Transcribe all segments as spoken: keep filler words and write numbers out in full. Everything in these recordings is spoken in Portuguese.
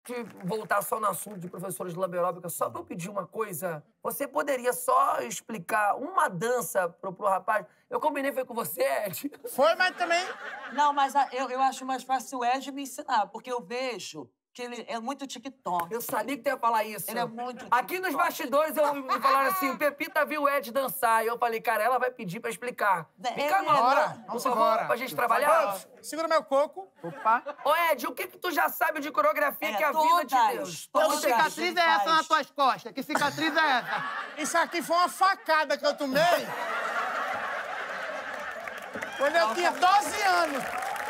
que voltar só no assunto de professores de laberóbica, só pra eu pedir uma coisa. Você poderia só explicar uma dança pro, pro rapaz? Eu combinei, foi com você, Ed? Foi, mas também... Não, mas a, eu, eu acho mais fácil o Ed me ensinar, porque eu vejo que ele é muito TikTok. Eu sabia que tu ia falar isso. Ele é muito Aqui TikTok. nos bastidores, eu, me falaram assim, Pepita viu o Ed dançar. E eu falei, cara, ela vai pedir pra explicar. É, Fica ele- agora, Bora, por vamos favor, embora. pra gente trabalhar. Vamos, segura meu coco. Opa. Ô, Ed, o que que tu já sabe de coreografia É, que a vida te todas, deu? todas. Que Todas cicatriz ele é essa faz. nas tuas costas? Que cicatriz é essa? Isso aqui foi uma facada que eu tomei quando eu tinha doze anos.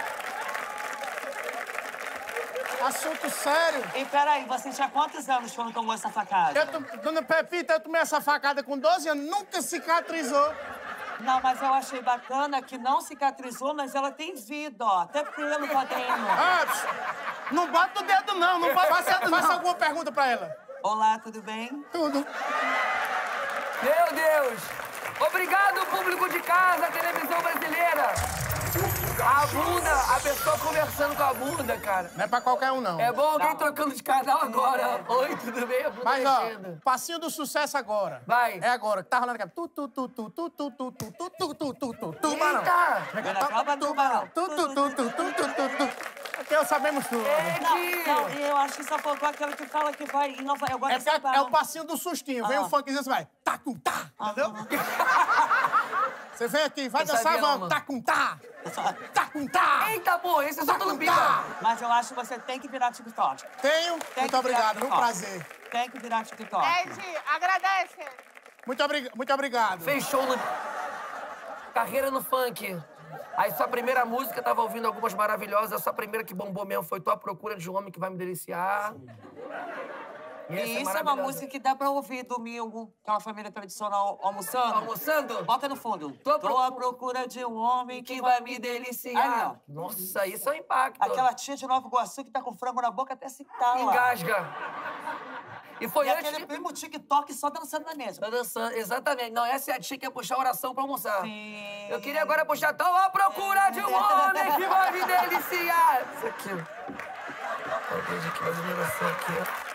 Assunto sério. E peraí, você tinha quantos anos quando tomou essa facada? Eu to... Dona Pepita, eu tomei essa facada com doze anos, nunca cicatrizou. Não, mas eu achei bacana que não cicatrizou, mas ela tem vida, ó. Até pelo padrinho. Ah, pss, Não bota o dedo, não. Não bota o faça, dedo, faça não. alguma pergunta pra ela. Olá, tudo bem? Tudo. Meu Deus! Obrigado, público de casa, televisão brasileira! A bunda, a pessoa conversando com a bunda, cara. Não é pra qualquer um, não. É bom alguém trocando de canal agora. Oi, tudo bem? A bunda Mas, ó, mexendo. passinho do sucesso agora. Vai. É agora, que tá rolando aqui. Tu, tu, tu, tu, tu, tu, tu, tu, tu, tu, tu, tu, tu, tubarão. Eita! Vai na prova do tubarão. Tu, tu, tu, tu, tu, tu, tu, tu. Aqui eu sabemos tudo. Não, Ed! não, e eu acho que só faltou aquela que fala que vai em Nova... Eu gosto É, de São porque é o Paulo. passinho do sustinho. Vem Ah. o funkzinho, você vai. Tá com tá. Entendeu? Você vem aqui, vai Eu dançar, sabia vamos. uma. Tá com tá. Tá com tá. Eita, pô, esse é só Tá tudo com pica. tá. Mas eu acho que você tem que virar TikTok. Tenho. Tem Muito que obrigado, virar um TikTok. prazer. Tem que virar TikTok. Ed, agradece. Muito, obri... Muito obrigado. Fez show no... Carreira no funk. Aí sua primeira música, tava ouvindo algumas maravilhosas. A sua primeira que bombou mesmo foi Tô à Procura de um Homem que Vai Me Deliciar. E essa E isso é uma maravilhosa. música que dá pra ouvir domingo, aquela família tradicional almoçando. Almoçando? Bota no fundo. Tô à Tô à procura de um homem Que que vai vai me me deliciar. Aí, ó. Nossa, isso é um impacto. Aquela tia de Nova Iguaçu que tá com frango na boca até se cala. Engasga. E foi E antes aquele de... primo TikTok só dançando na mesa. Tá dançando, exatamente. Não, essa é a tia que ia puxar a oração pra almoçar. Sim. Eu queria agora puxar... Tô à procura de um homem que vai me deliciar. Isso aqui. Ó, veja aqui, mais uma oração aqui, ó.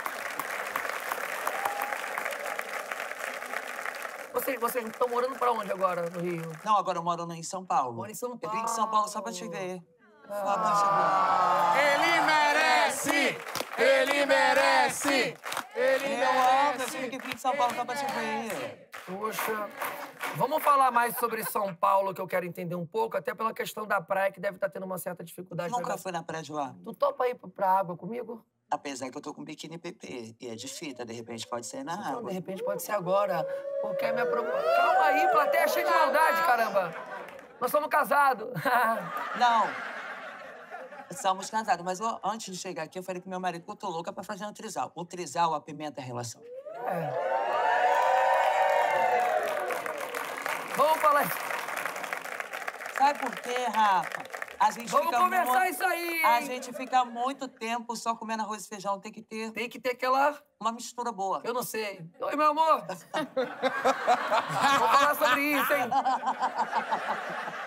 Vocês, vocês estão morando pra onde agora, no Rio? Não, agora eu moro em São Paulo. Moro em São Eu vim de São Paulo só pra te ver. Só pra te Ah. Ele merece! Ele merece! Ele ver. Eu amo, eu tive merece! que vir de São Paulo só pra te ver. Poxa. Vamos falar mais sobre São Paulo, que eu quero entender um pouco, até pela questão da praia, que deve estar tendo uma certa dificuldade. Nunca pra- fui na praia de lá. Tu topa ir pra água comigo? Apesar que eu tô com biquíni P P. E é de fita, de repente pode ser na Então, água. de repente, pode ser agora. Porque é minha pro... Calma aí, plateia cheia de maldade, caramba. Nós somos casados. Não. Somos casados, mas eu, antes de chegar aqui, eu falei com meu marido que eu tô louca pra fazer um trisal. O trisal apimenta a relação. É. Vamos falar... Sabe por quê, Rafa? A gente Vamos fica conversar muito... isso aí, A hein? gente fica muito tempo só comendo arroz e feijão. Tem que ter Tem que ter aquela... uma mistura boa. Eu não sei. Oi, meu amor. Vamos falar sobre isso, hein?